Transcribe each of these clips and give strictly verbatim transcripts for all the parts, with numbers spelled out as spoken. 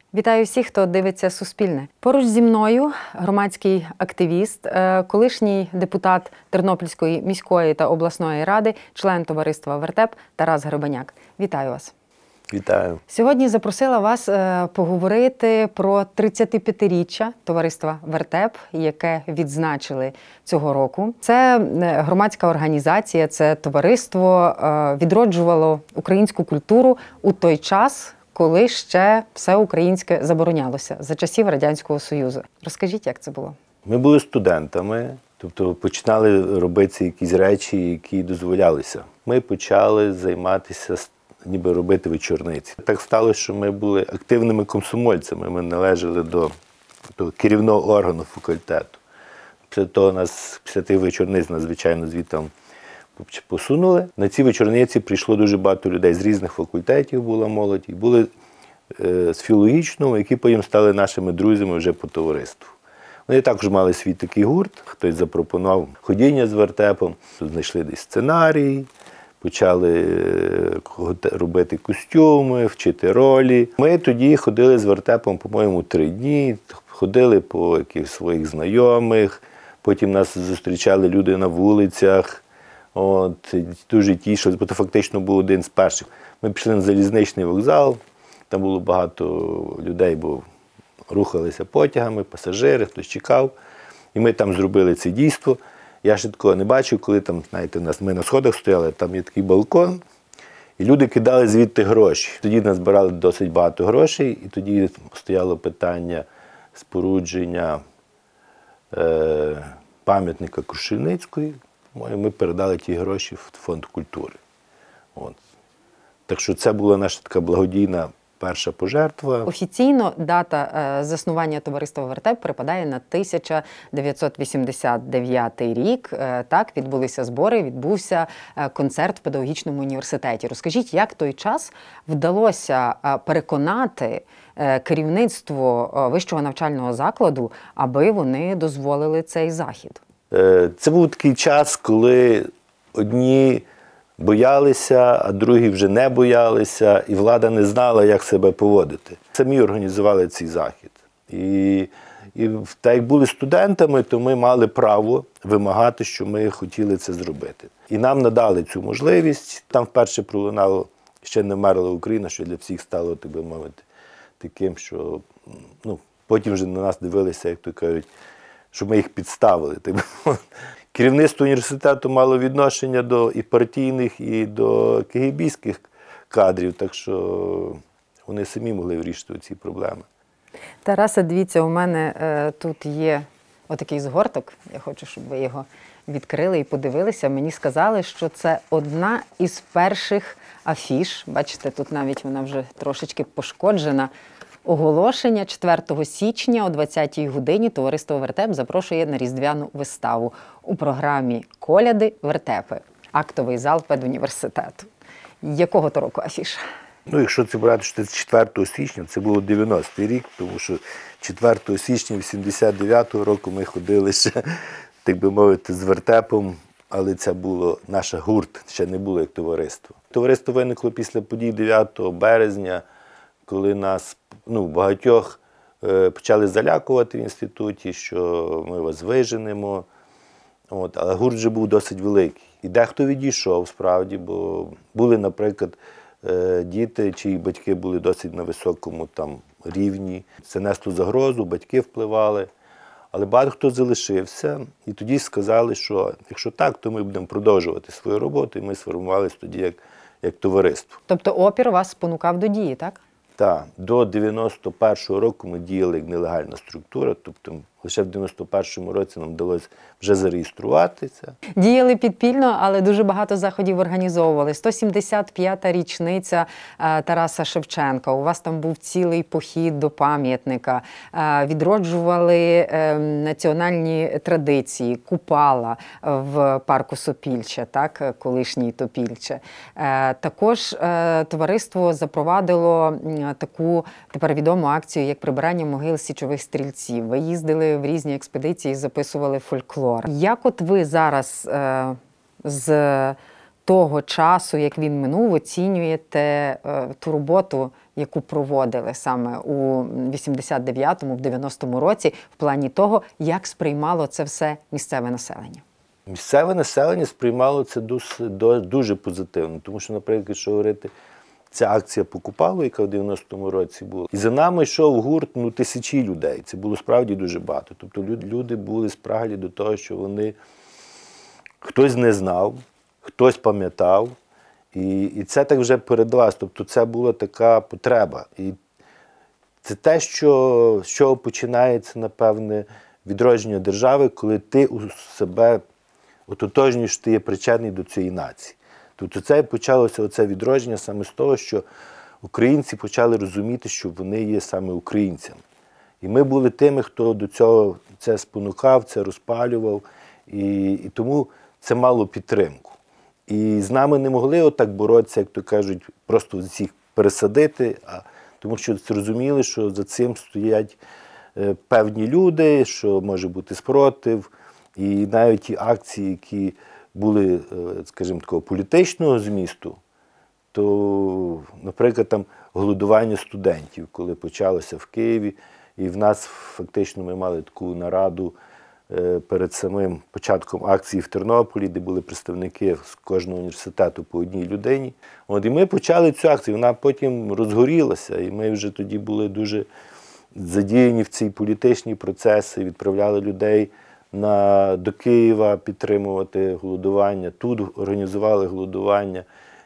Вітаю всіх, хто дивиться «Суспільне». Поруч зі мною громадський активіст, колишній депутат Тернопільської міської та обласної ради, член товариства «Вертеп» Тарас Гребеняк. Вітаю вас. Вітаю. Сьогодні запросила вас поговорити про тридцятип'ятиріччя товариства «Вертеп», яке відзначили цього року. Це громадська організація, це товариство відроджувало українську культуру у той час, коли ще все українське заборонялося, за часів Радянського Союзу. Розкажіть, як це було? Ми були студентами, тобто починали робити якісь речі, які дозволялися. Ми почали займатися, ніби робити вечорниці. Так сталося, що ми були активними комсомольцями, ми належали до, до керівного органу факультету. Після того нас, після тих вечорниць, нас, звичайно, звідти посунули. На ці вечорниці прийшло дуже багато людей з різних факультетів, була молодь, і були е, з філологічного, які потім стали нашими друзями вже по товариству. Вони також мали свій такий гурт, хтось запропонував ходіння з вертепом, знайшли десь сценарій, почали робити костюми, вчити ролі. Ми тоді ходили з вертепом, по-моєму, три дні, ходили по якихось своїх знайомих, потім нас зустрічали люди на вулицях. От, дуже тішилися, бо це фактично був один з перших. Ми пішли на залізничний вокзал, там було багато людей, бо рухалися потягами, пасажири, хтось чекав. І ми там зробили це дійство. Я ще такого не бачив, коли там, знаєте, нас, ми на сходах стояли, там є такий балкон, і люди кидали звідти гроші. Тоді назбирали досить багато грошей, і тоді стояло питання спорудження е, пам'ятника Крушельницької. Ми передали ті гроші в фонд культури. От. Так що це була наша така благодійна перша пожертва. Офіційно дата заснування товариства «Вертеп» припадає на тисяча дев'ятсот вісімдесят дев'ятий рік. Так, відбулися збори, відбувся концерт в педагогічному університеті. Розкажіть, як той час вдалося переконати керівництво вищого навчального закладу, аби вони дозволили цей захід? Це був такий час, коли одні боялися, а другі вже не боялися, і влада не знала, як себе поводити. Самі організували цей захід. І, і так як були студентами, то ми мали право вимагати, що ми хотіли це зробити. І нам надали цю можливість. Там вперше пролунало «Ще не вмерла Україна», що для всіх стало, так би мовити, таким, що ну, потім вже на нас дивилися, як то кажуть, що ми їх підставили. Керівництво університету мало відношення до і партійних, і до кегебістських кадрів, так що вони самі могли вирішити ці проблеми. Тарасе, дивіться, у мене е, тут є отакий згорток, я хочу, щоб ви його відкрили і подивилися. Мені сказали, що це одна із перших афіш, бачите, тут навіть вона вже трошечки пошкоджена. Оголошення: четвертого січня о двадцятій годині товариство «Вертеп» запрошує на різдвяну виставу у програмі «Коляди, вертепи». Актовий зал педуніверситету. Якого то року афіша? Ну, якщо це брати, що це четвертого січня, це було дев'яностий рік, тому що четвертого січня вісімдесят дев'ятого року ми ходили ще, так би мовити, з вертепом, але це було наш гурт, ще не було як товариство. Товариство виникло після подій дев'ятого березня, коли нас, ну, багатьох е, почали залякувати в інституті, що ми вас виженемо. От, але гурт вже був досить великий. І дехто відійшов, справді, бо були, наприклад, е, діти, чиї батьки були досить на високому там рівні. Це несло загрозу, батьки впливали. Але багато хто залишився, і тоді сказали, що якщо так, то ми будемо продовжувати свою роботу, і ми сформувалися тоді як, як товариство. Тобто опір вас спонукав до дії, так? Так, до дев'яносто першого року ми діяли як нелегальна структура, тобто лише в дев'яносто першому році нам вдалося вже зареєструватися. Діяли підпільно, але дуже багато заходів організовували. сто сімдесят п'ята річниця Тараса Шевченка. У вас там був цілий похід до пам'ятника. Відроджували національні традиції, Купала в парку Сопільче, так, колишній Топільче. Також товариство запровадило таку тепер відому акцію, як прибирання могил січових стрільців. Ви їздили в різні експедиції, записували фольклор. Як от ви зараз е, з того часу, як він минув, оцінюєте е, ту роботу, яку проводили саме у вісімдесят дев'ятому, в дев'яностому році, в плані того, як сприймало це все місцеве населення? Місцеве населення сприймало це дуже, дуже позитивно, тому що, наприклад, якщо говорити, ця акція «Покупало», яка в дев'яностому році була, і за нами йшов гурт ну, тисячі людей, це було справді дуже багато. Тобто люди були спраглі до того, що вони, хтось не знав, хтось пам'ятав, і, і це так вже передалось, тобто це була така потреба. І це те, що, з чого починається, напевне, відродження держави, коли ти у себе ототожнюєш, що ти є причетний до цієї нації. Тобто це почалося оце відродження саме з того, що українці почали розуміти, що вони є саме українцями. І ми були тими, хто до цього це спонукав, це розпалював, і, і тому це мало підтримку. І з нами не могли отак боротися, як то кажуть, просто всіх пересадити, а тому що зрозуміли, що за цим стоять е, певні люди, що може бути спротив, і навіть ті акції, які були, скажімо, такого політичного змісту, то, наприклад, там голодування студентів, коли почалося в Києві, і в нас фактично ми мали таку нараду перед самим початком акції в Тернополі, де були представники з кожного університету по одній людині. От, і ми почали цю акцію, вона потім розгорілася, і ми вже тоді були дуже задіяні в ці політичні процеси, відправляли людей На, до Києва підтримувати голодування, тут організували голодування,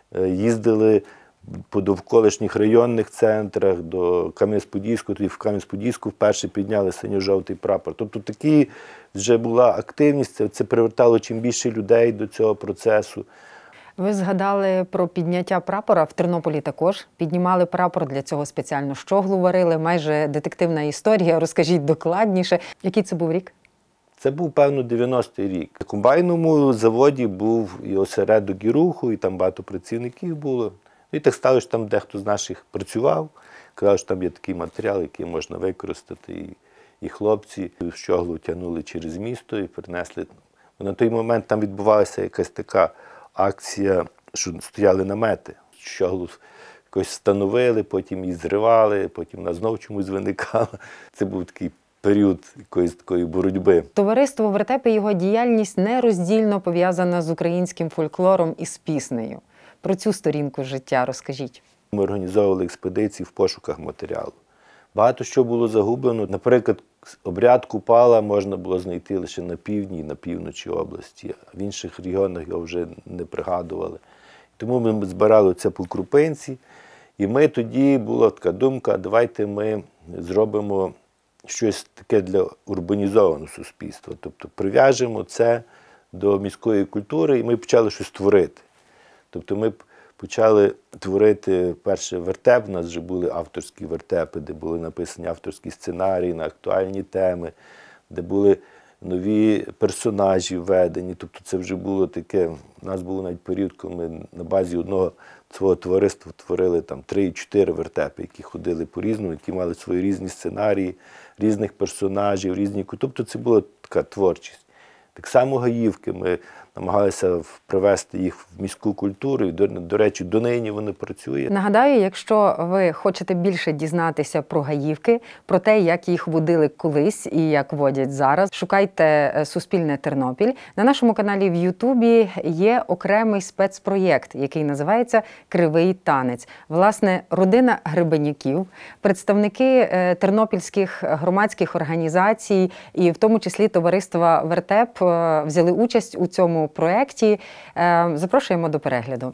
їздили по довколишніх районних центрах, до Кам'янець-Подільського, тоді в Кам'янець-Подільську вперше підняли синьо-жовтий прапор. Тобто такі вже була активність, це, це привертало чим більше людей до цього процесу. Ви згадали про підняття прапора. В Тернополі також піднімали прапор, для цього спеціально щоглу варили, майже детективна історія. Розкажіть докладніше, який це був рік? Це був, певно, дев'яностий рік. На комбайному заводі був і осередок і руху, і там багато працівників було. І так стало, що там дехто з наших працював, казав, що там є такий матеріал, який можна використати. І, і хлопці щоглу тягнули через місто і принесли. На той момент там відбувалася якась така акція, що стояли намети. Щоглу якось встановили, потім її зривали, потім вона знов чомусь виникала. Це був такий період якоїсь такої боротьби. Товариство «Вертеп» і його діяльність нероздільно пов'язана з українським фольклором і з піснею. Про цю сторінку життя розкажіть. Ми організовували експедиції в пошуках матеріалу. Багато що було загублено. Наприклад, обряд Купала можна було знайти лише на півдні і на півночі області, а в інших регіонах його вже не пригадували. Тому ми збирали це по крупинці, і ми тоді, була така думка, давайте ми зробимо щось таке для урбанізованого суспільства. Тобто прив'яжемо це до міської культури, і ми почали щось творити. Тобто ми почали творити перше вертеп, у нас вже були авторські вертепи, де були написані авторські сценарії на актуальні теми, де були нові персонажі введені. Тобто це вже було таке, у нас був навіть період, коли ми на базі одного свого товариства творили там три-чотири вертепи, які ходили по-різному, які мали свої різні сценарії, різних персонажів, різні. Тобто це була така творчість. Так само гаївки, ми намагалися привести їх в міську культуру, і, до, до речі, донині вони працюють. Нагадаю, якщо ви хочете більше дізнатися про гаївки, про те, як їх водили колись і як водять зараз, шукайте «Суспільне Тернопіль». На нашому каналі в Ютубі є окремий спецпроєкт, який називається «Кривий танець». Власне, родина Гребенюків, представники тернопільських громадських організацій і в тому числі товариства «Вертеп» взяли участь у цьому проєкті. Запрошуємо до перегляду.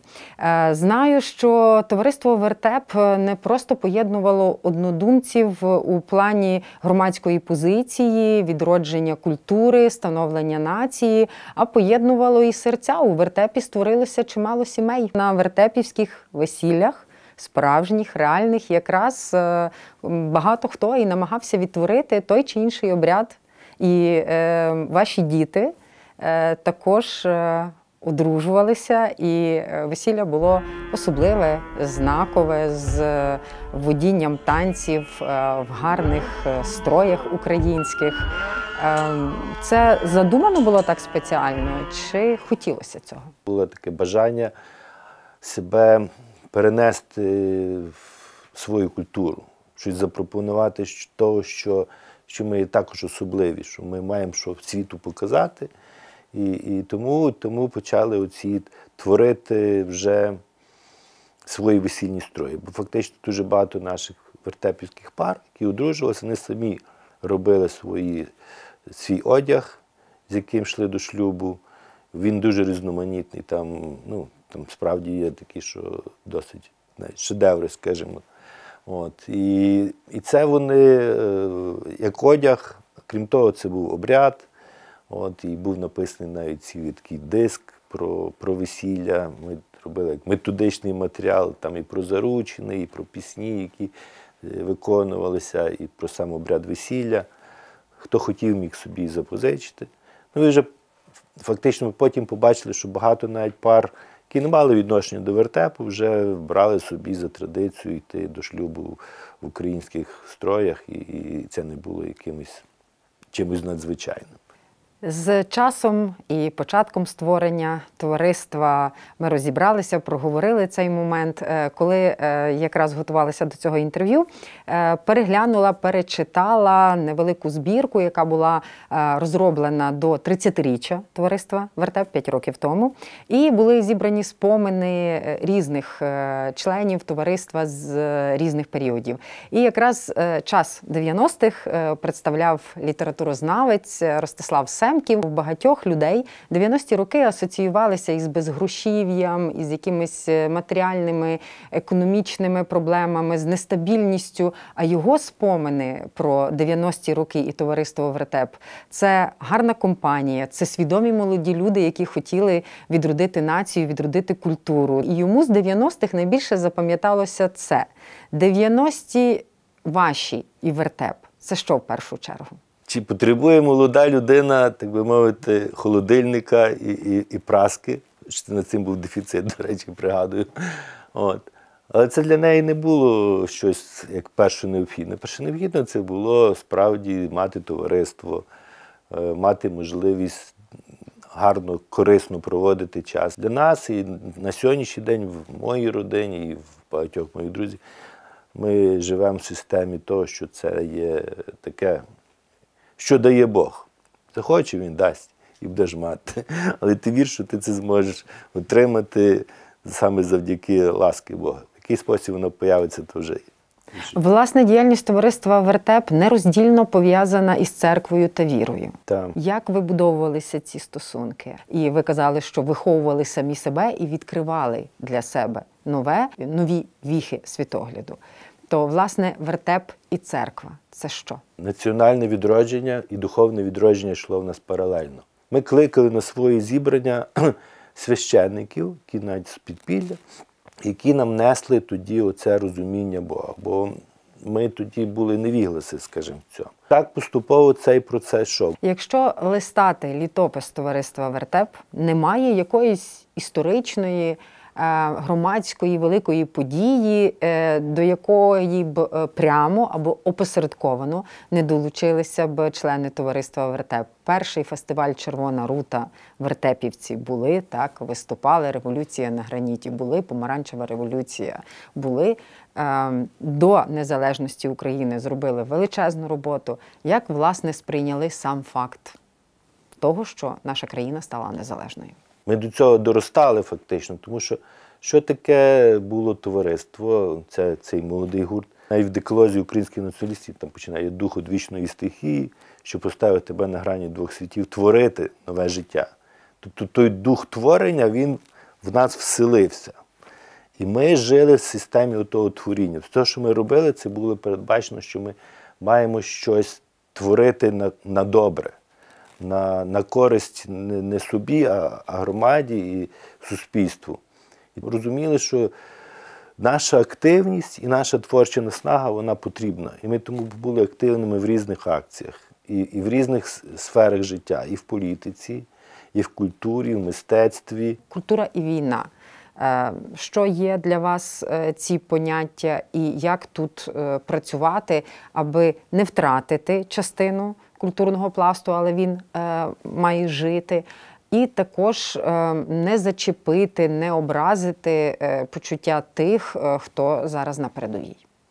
Знаю, що товариство «Вертеп» не просто поєднувало однодумців у плані громадської позиції, відродження культури, становлення нації, а поєднувало і серця. У «Вертепі» створилося чимало сімей. На вертепівських весіллях, справжніх, реальних, якраз багато хто і намагався відтворити той чи інший обряд. І е, ваші діти е, також е, одружувалися, і весілля було особливе, знакове, з водінням танців е, в гарних строях українських. Е, це задумано було так спеціально, чи хотілося цього? Було таке бажання себе перенести в свою культуру, щось запропонувати того, що, що ми є також особливі, що ми маємо що світу показати. І, і тому, тому почали оці творити вже свої весільні строї. Бо фактично дуже багато наших вертепівських пар, які одружувалися, вони самі робили свої, свій одяг, з яким йшли до шлюбу. Він дуже різноманітний, там, ну, там справді є такі, що досить навіть шедеври, скажімо. От. І, і це вони, як одяг, крім того, це був обряд. От, і був написаний навіть цілий такий диск про, про весілля. Ми робили як методичний матеріал, там і про заручини, і про пісні, які виконувалися, і про сам обряд весілля. Хто хотів, міг собі запозичити. Ну і вже фактично потім побачили, що багато навіть пар, які не мали відношення до вертепу, вже брали собі за традицію йти до шлюбу в українських строях, і, і це не було якимось чимось надзвичайним. З часом і початком створення товариства ми розібралися, проговорили цей момент. Коли якраз готувалися до цього інтерв'ю, переглянула, перечитала невелику збірку, яка була розроблена до тридцятиріччя товариства «Вертеп» п'ять років тому. І були зібрані спомини різних членів товариства з різних періодів. І якраз час дев'яностих представляв літературознавець Ростислав Семків. У багатьох людей дев'яності роки асоціювалися із безгрошів'ям, із якимись матеріальними, економічними проблемами, з нестабільністю. А його спомини про дев'яності роки і товариство «Вертеп» – це гарна компанія, це свідомі молоді люди, які хотіли відродити націю, відродити культуру. І йому з дев'яностих найбільше запам'яталося це. дев'яності ваші і «Вертеп» – це що в першу чергу? Чи потребує молода людина, так би мовити, холодильника і, і, і праски? Що над цим був дефіцит, до речі, пригадую. От. Але це для неї не було щось як перше необхідне. Перше необхідне це було справді мати товариство, мати можливість гарно, корисно проводити час. Для нас і на сьогоднішній день в моїй родині і в багатьох моїх друзів ми живемо в системі того, що це є таке, що дає Бог. Захоче, Він дасть і будеш мати. Але ти вір, що ти це зможеш отримати саме завдяки ласки Бога. В який спосіб воно появиться, то вже є. Власне, діяльність товариства «Вертеп» нероздільно пов'язана із церквою та вірою. Там. Як вибудовувалися ці стосунки? І ви казали, що виховували самі себе і відкривали для себе нове, нові віхи світогляду. То, власне, «Вертеп» і церква – це що? Національне відродження і духовне відродження йшло в нас паралельно. Ми кликали на свої зібрання священників, які навіть з підпілля, які нам несли тоді оце розуміння Бога. Бо ми тоді були невігласи, скажімо, в цьому. Так поступово цей процес йшов. Якщо листати літопис товариства «Вертеп», немає якоїсь історичної, громадської великої події, до якої б прямо або опосередковано не долучилися б члени товариства «Вертеп». Перший фестиваль «Червона рута» вертепівці були, так, виступали, революція на граніті були, помаранчева революція були. До незалежності України зробили величезну роботу. Як, власне, сприйняли сам факт того, що наша країна стала незалежною? Ми до цього доростали фактично, тому що що таке було товариство, це цей молодий гурт. Навіть в декалозі українських націоналістів там починає дух одвічної стихії, що поставив тебе на грані двох світів, творити нове життя. Тобто той дух творення, він в нас вселився. І ми жили в системі того творіння. Все, що ми робили, це було передбачено, що ми маємо щось творити на, на добре. На, на користь не, не собі, а, а громаді і суспільству. І розуміли, що наша активність і наша творча наснага, вона потрібна. І ми тому були активними в різних акціях, і, і в різних сферах життя, і в політиці, і в культурі, і в мистецтві. Культура і війна. Що є для вас ці поняття і як тут працювати, аби не втратити частину культурного пласту, але він е, має жити, і також е, не зачепити, не образити е, почуття тих, е, хто зараз на передовій?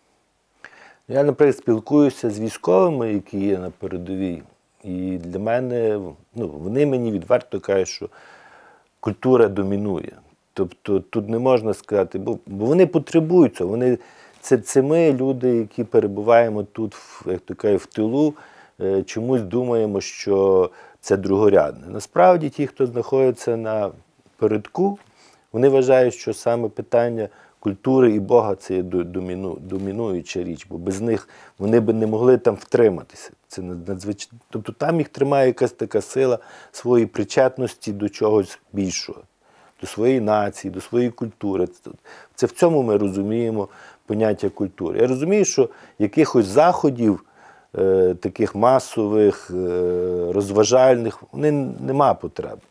Я, наприклад, спілкуюся з військовими, які є на передовій, і для мене, ну, вони мені відверто кажуть, що культура домінує. Тобто тут не можна сказати, бо, бо вони потребують цього. Вони, це, це ми, люди, які перебуваємо тут, як то кажуть, в тилу, е, чомусь думаємо, що це другорядне. Насправді ті, хто знаходиться на передку, вони вважають, що саме питання культури і Бога – це є доміну, домінуюча річ, бо без них вони б не могли там втриматися. Це надзвичайно. Тобто там їх тримає якась така сила своєї причетності до чогось більшого, до своєї нації, до своєї культури. Це в цьому ми розуміємо поняття культури. Я розумію, що якихось заходів, е, таких масових, е, розважальних, вони нема потреби.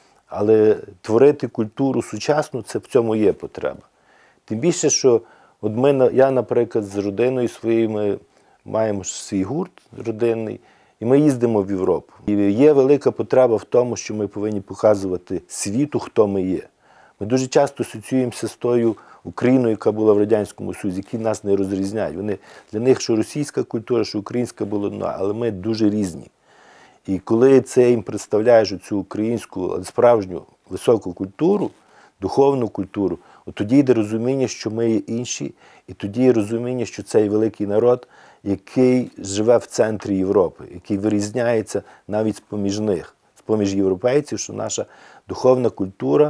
Але творити культуру сучасну – це в цьому є потреба. Тим більше, що от ми, я, наприклад, з родиною своєю, ми маємо свій гурт родинний, і ми їздимо в Європу. І є велика потреба в тому, що ми повинні показувати світу, хто ми є. Ми дуже часто асоціюємося з тою Україною, яка була в Радянському Союзі, які нас не розрізняють. Вони, для них що російська культура, що українська була одна, але ми дуже різні. І коли це їм представляєш цю українську, справжню високу культуру, духовну культуру, от тоді йде розуміння, що ми є інші, і тоді є розуміння, що цей великий народ, який живе в центрі Європи, який вирізняється навіть з-поміж них, з-поміж європейців, що наша духовна культура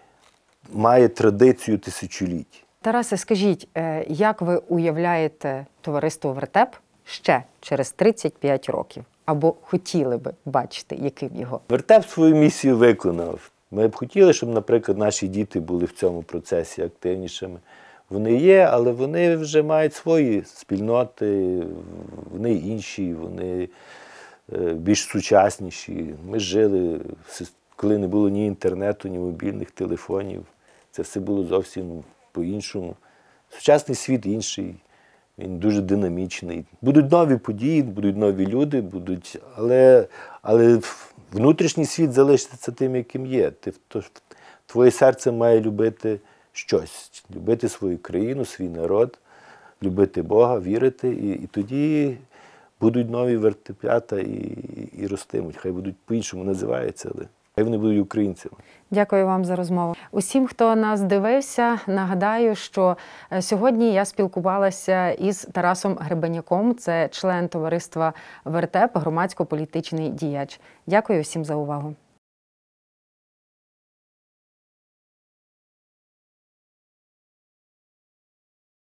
має традицію тисячоліть. Тарасе, скажіть, як ви уявляєте товариство «Вертеп» ще через тридцять п'ять років? Або хотіли би бачити, яким його? «Вертеп» свою місію виконав. Ми б хотіли, щоб, наприклад, наші діти були в цьому процесі активнішими. Вони є, але вони вже мають свої спільноти, вони інші, вони більш сучасніші. Ми жили, коли не було ні інтернету, ні мобільних телефонів. Це все було зовсім по-іншому. Сучасний світ інший, він дуже динамічний. Будуть нові події, будуть нові люди, будуть, але, але внутрішній світ залишиться тим, яким є. Ти, то, твоє серце має любити щось, любити свою країну, свій народ, любити Бога, вірити, і, і тоді будуть нові вертеплята і, і, і ростимуть. Хай будуть по-іншому називаються, але хай вони будуть українцями. Дякую вам за розмову. Усім, хто нас дивився, нагадаю, що сьогодні я спілкувалася із Тарасом Гребеняком, це член товариства «Вертеп», громадсько-політичний діяч. Дякую всім за увагу.